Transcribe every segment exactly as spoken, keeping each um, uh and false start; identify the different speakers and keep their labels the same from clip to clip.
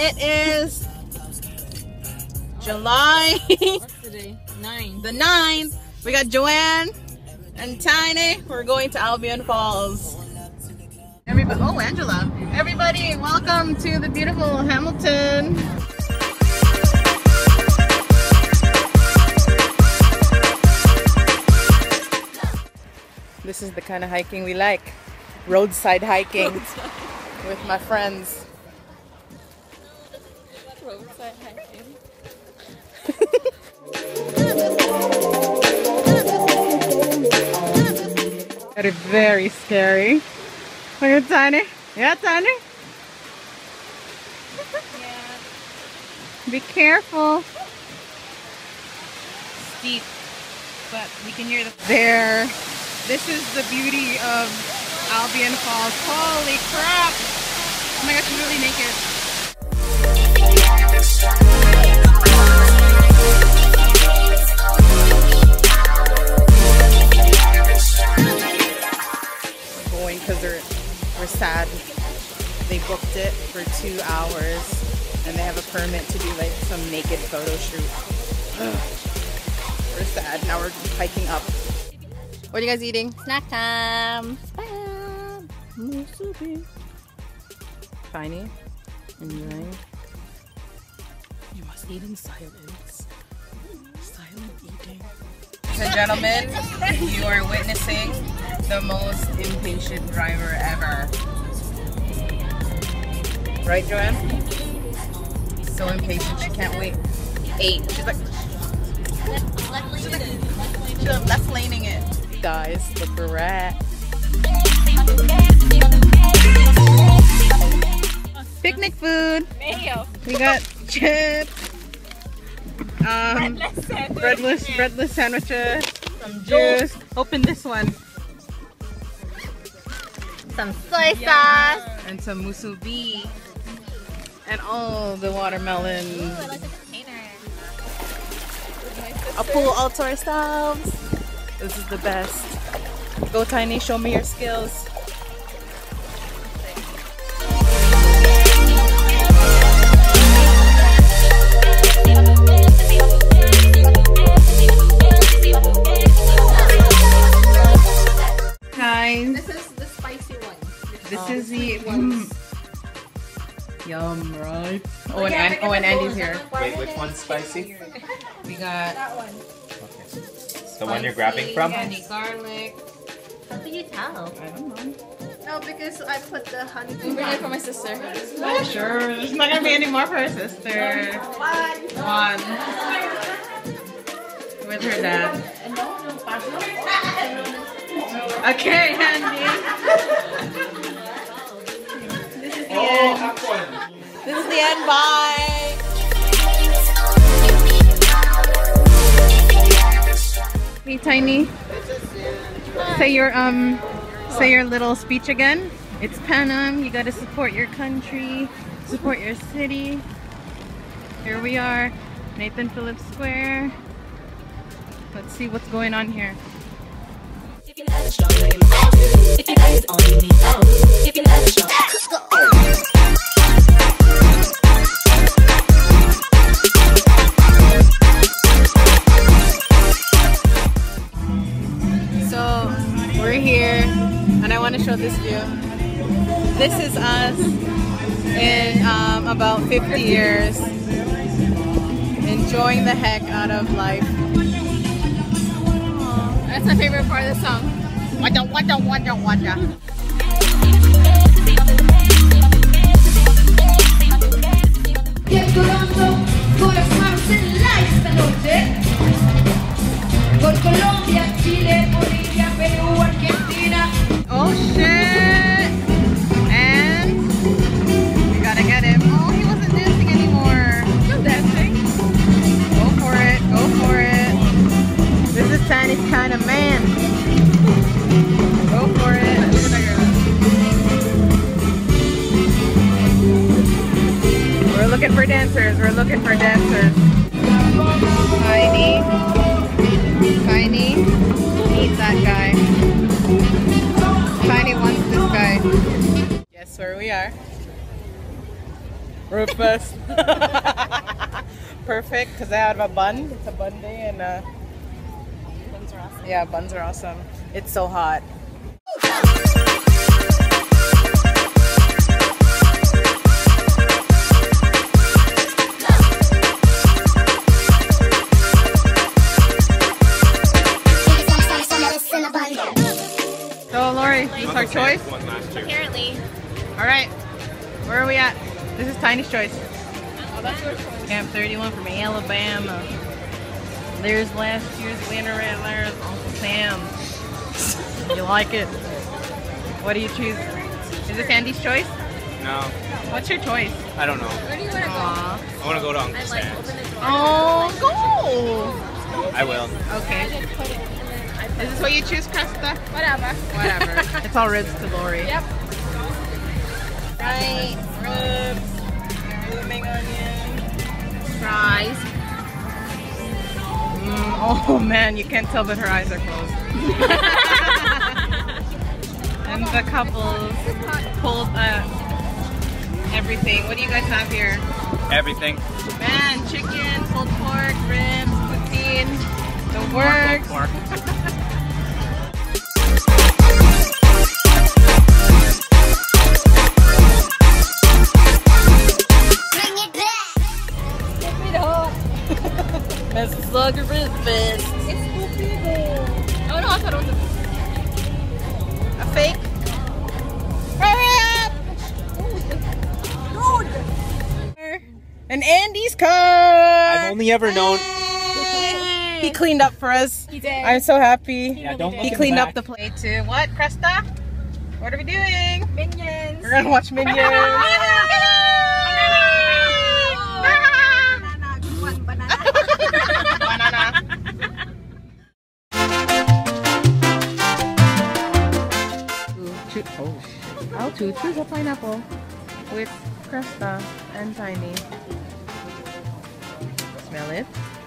Speaker 1: It is July
Speaker 2: What's today? Nine.
Speaker 1: the ninth. We got Joanne and Tiny. We're going to Albion Falls. Everybody, oh, Angela. Everybody, welcome to the beautiful Hamilton. This is the kind of hiking we like. Roadside hiking with my friends.
Speaker 2: Roadside hiking.
Speaker 1: That is very scary. Look at Tiny. Yeah, Tiny?
Speaker 2: Yeah.
Speaker 1: Be careful. Steep, but we can hear the there. This is the beauty of Albion Falls. Holy crap! Oh my gosh, she's really naked. We're going because we're, we're sad. They booked it for two hours and they have a permit to do like some naked photo shoot. Ugh. We're sad. Now we're hiking up. What are you guys eating?
Speaker 2: Snack time. Spam.
Speaker 1: Musubi. Tiny. Enjoying. You must eat in silence. Silent eating. Ladies and gentlemen, you are witnessing the most impatient driver ever. Right, Joanne? So impatient, she can't wait. Eight. She's like, she's like, she's left laning it. Guys, look where we're at. Picnic food.
Speaker 2: Mayo.
Speaker 1: We got chips. Um, breadless, breadless sandwiches. Some juice. Open this one.
Speaker 2: Some soy sauce.
Speaker 1: And some musubi. And all the watermelon.
Speaker 2: Ooh, I like the container.
Speaker 1: A pool all to ourselves. This is the best. Go Tiny, show me your skills. Guys,
Speaker 2: This is the spicy one.
Speaker 1: this
Speaker 2: Oh,
Speaker 1: is the
Speaker 2: sweet ones.
Speaker 1: mm. Yum, right? Oh, and, and, oh, and Andy's here.
Speaker 3: Wait, which one's spicy?
Speaker 1: We got
Speaker 3: Okay. The one you're grabbing from?
Speaker 1: Candy garlic.
Speaker 2: How do you tell?
Speaker 1: I don't know.
Speaker 2: No, because I put the honey. Bring it for my sister.
Speaker 1: Oh, sure. There's not gonna be any more for her sister. One. With her dad. Okay, Andy. This is the end. This is the end. Bye. Hey, Tiny. Say your um, say your little speech again. It's Panam. You gotta support your country, support your city. Here we are, Nathan Phillips Square. Let's see what's going on here.
Speaker 4: If you let it show, if you let it on, you need those. If you let it show,
Speaker 1: So we're here, and I want to show this view. This is us in um, about fifty years, enjoying the heck out of life.
Speaker 2: That's my favorite part of the song.
Speaker 1: Wanda, wanda, wanda, wanda. Oh shit! And we gotta get him. Oh, he wasn't dancing anymore.
Speaker 2: Still dancing.
Speaker 1: Go for it, go for it. This is Tiny's kind of man. Go for it. Look at that girl. We're looking for dancers. We're looking for dancers. Tiny. Tiny. Meet that guy. Tiny wants this guy. Guess where we are? Rufus. Perfect, because I have a bun. It's a bun day, and uh,
Speaker 2: Buns are awesome.
Speaker 1: yeah, buns are awesome. It's so hot. So, Lori, this is our choice.
Speaker 3: One last year.
Speaker 2: Apparently.
Speaker 1: All right, where are we at? This is Tiny's choice.
Speaker 2: Oh, that's your choice.
Speaker 1: Camp thirty-one from Alabama. There's last year's winner at there's Uncle Sam. You like it? What do you choose? Is this Andy's choice?
Speaker 3: No,
Speaker 1: What's your choice?
Speaker 3: I don't know.
Speaker 2: Where do you want to go?
Speaker 1: Aw.
Speaker 3: I want to go to Uncle
Speaker 2: I like
Speaker 3: Sam's.
Speaker 2: open the door.
Speaker 1: Oh,
Speaker 3: I will.
Speaker 1: go! Okay.
Speaker 2: Just put it and then I put
Speaker 1: Is this what you choose, Cresta?
Speaker 2: whatever.
Speaker 1: Whatever. It's all ribs to Lori.
Speaker 2: Yep.
Speaker 1: Right. Ribs. Blooming onion.
Speaker 2: Fries.
Speaker 1: Mm, oh man, you can't tell, but her eyes are closed. And the couples pulled uh, everything. What do you guys have here?
Speaker 3: Everything.
Speaker 1: Man, chicken, pulled pork, ribs, poutine, the works.
Speaker 3: Pork.
Speaker 1: Messagger breakfast.
Speaker 2: Oh no, I thought it was a
Speaker 1: A fake? Hurry up! And Andy's car.
Speaker 3: I've only ever known.
Speaker 1: He cleaned up for us.
Speaker 2: He did.
Speaker 1: I'm so happy.
Speaker 3: Yeah, don't look
Speaker 1: He
Speaker 3: in the
Speaker 1: cleaned up
Speaker 3: back.
Speaker 1: the plate too. What, Cresta? What are we doing?
Speaker 2: Minions.
Speaker 1: We're gonna watch Minions. Banana. Choo- oh, shit. I'll choo- choose a pineapple with Cresta and Tiny. Smell it.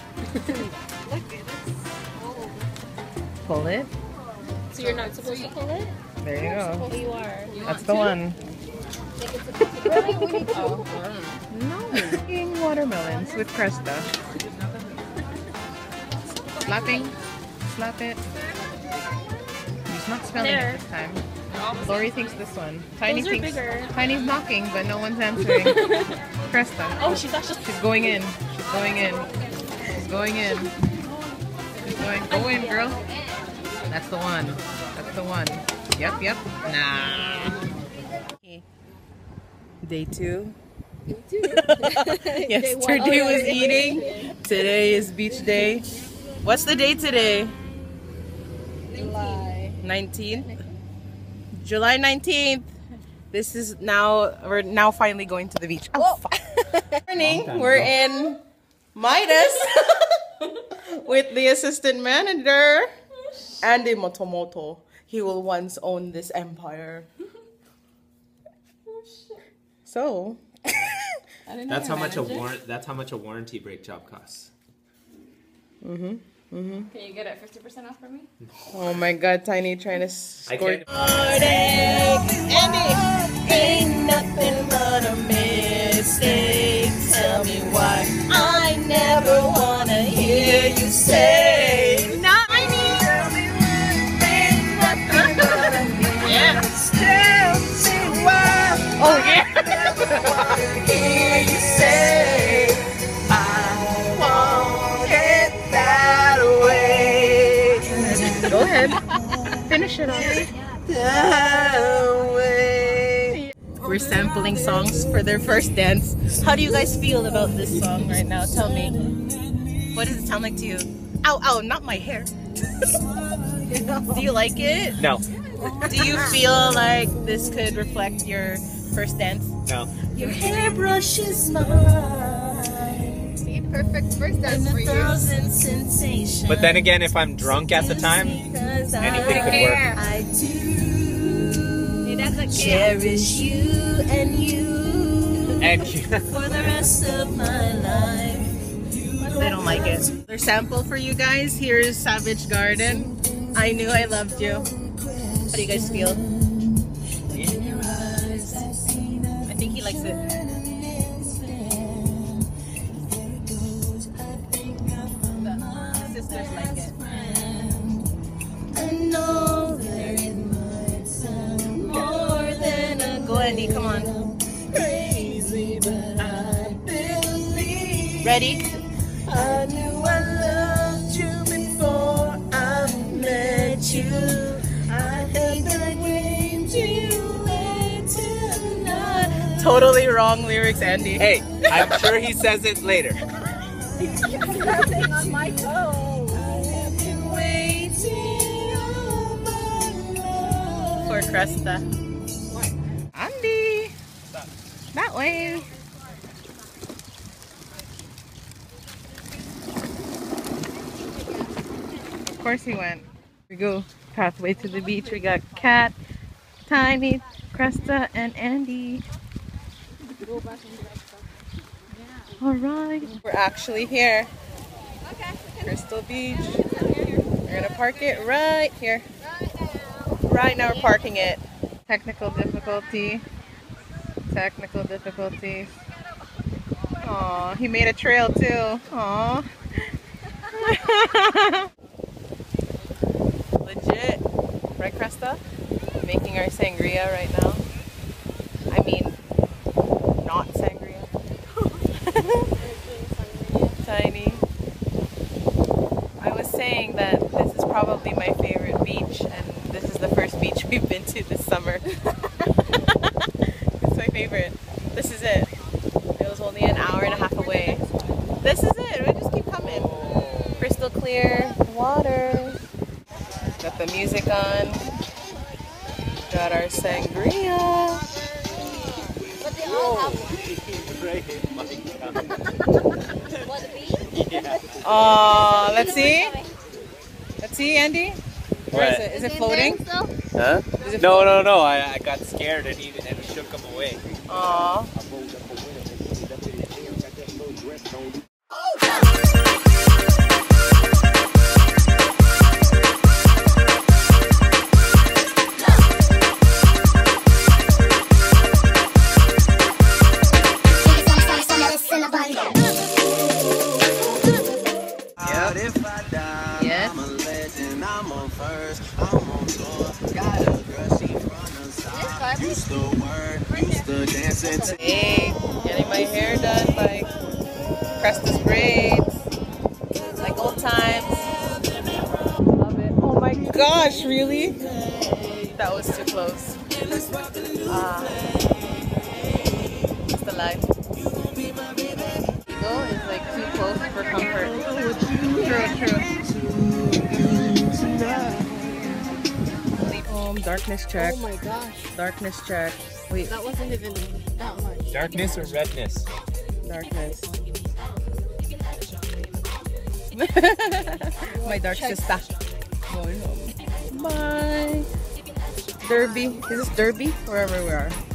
Speaker 1: Pull it.
Speaker 2: So you're not supposed to pull it?
Speaker 1: There you go.
Speaker 2: Well, you are. You
Speaker 1: That's
Speaker 2: want
Speaker 1: the
Speaker 2: to?
Speaker 1: one.
Speaker 2: Think it's supposed to- Really? We need to.
Speaker 1: No. Eating watermelons with Cresta. Slapping. Slap it. He's not smelling
Speaker 2: There.
Speaker 1: it this time. Lori thinks this one. Tiny
Speaker 2: Those are
Speaker 1: thinks
Speaker 2: bigger.
Speaker 1: Tiny's knocking, but no one's answering. Cresta.
Speaker 2: Oh, she's actually.
Speaker 1: She's going in. She's going in. She's going in. She's going. Go in, girl. That's the one. That's the one. Yep, yep. Nah. Day two. Yesterday was eating. Today is beach day. What's the date today?
Speaker 2: July.
Speaker 1: nineteenth. July nineteenth. This is now, we're now finally going to the beach. Oh, fuck. Morning. We're in Midas with the assistant manager, Andy Motomoto. He will once own this empire. So,
Speaker 3: That's how much a warrant. That's how much a warranty break job costs.
Speaker 2: Can you get it fifty percent off for me?
Speaker 1: oh my God, Tiny trying to
Speaker 3: I
Speaker 1: score.
Speaker 3: can't.
Speaker 1: Andy, ain't nothing but a mistake. Tell me why I never wanna hear you say. Not Tell me why ain't nothing but a mistake. Tell me why. Oh yeah. Hear you say I want it that way. Go ahead. Finish it off. That way. We're sampling songs for their first dance. How do you guys feel about this song right now? Tell me. What does it sound like to you? Ow, ow, not my hair. Do you like it?
Speaker 3: No.
Speaker 1: Do you feel like this could reflect your first dance?
Speaker 3: No.
Speaker 1: Your hairbrush is mine.
Speaker 2: See, perfect first dance
Speaker 1: And
Speaker 2: for
Speaker 1: a
Speaker 2: you.
Speaker 1: thousand sensations.
Speaker 3: But then again, if I'm drunk at the time, anything could work.
Speaker 1: I do
Speaker 2: See, that's a
Speaker 1: cherish you and you
Speaker 3: And
Speaker 1: for the rest of my life. They don't like it. Their sample for you guys. Here's Savage Garden. I knew I loved you. How do you guys feel? I think he likes it. Andy, come on. Ready?
Speaker 5: I knew I loved you before I met you. I had the dreams you made tonight.
Speaker 1: Totally wrong lyrics, Andy.
Speaker 3: Hey, I'm sure he says it later.
Speaker 2: Stepping on my toes.
Speaker 5: I have been waiting all my life.
Speaker 1: For Cresta. Andy! That way. Of course he went. Here we go. Pathway to the beach. We got Kat, Tiny, Cresta, and Andy. Alright. We're actually here. Crystal Beach. We're gonna park it right here. Right now we're parking it. Technical difficulty. Technical difficulties. Aw, he made a trail too. Aw. Legit. Right, Cresta? Making our sangria right now. I mean, not sangria. Tiny. I was saying that this is probably my favorite beach, and this is the first beach we've been to this summer. It's my favorite. This is it. It was only an hour and a half away. This is it. We just keep coming. Crystal clear water. Got the music on. Got our sangria.
Speaker 2: But they all have one. What, the beach?
Speaker 1: Oh, let's see. Let's see, Andy. Where is
Speaker 3: What?
Speaker 1: it? Is it floating?
Speaker 3: Huh?
Speaker 1: Is it
Speaker 3: No, no, no. I, I got scared and he, and he shook him away.
Speaker 1: Aw.
Speaker 5: If I die,
Speaker 1: Yes.
Speaker 5: I'm a legend, I'm on first, I'm on tour. Got a girl, she from the side. Used to work, used to dance and
Speaker 1: Hey, getting my hair done by Cresta's braids. Like old times. Love it. Oh my gosh, really? That was too close. Ah. It's the life. Ego is like too close for comfort. True, true. Leave home, darkness check.
Speaker 2: Oh my gosh.
Speaker 1: Darkness check. Wait,
Speaker 2: That wasn't even that much.
Speaker 3: Darkness or redness?
Speaker 1: darkness. My dark sister. Going home. Bye. Derby. Is this Derby? Wherever we are.